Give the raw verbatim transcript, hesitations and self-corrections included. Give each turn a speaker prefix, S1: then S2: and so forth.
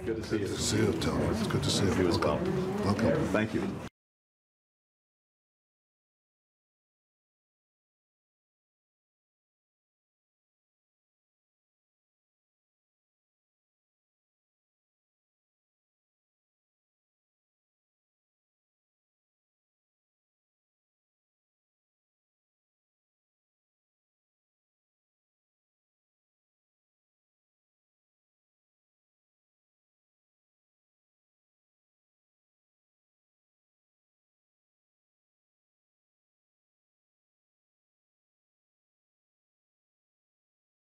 S1: Good to see you.
S2: Good to see you, Tony. It's good to see you.
S1: You as well.
S2: Welcome.
S1: Thank you.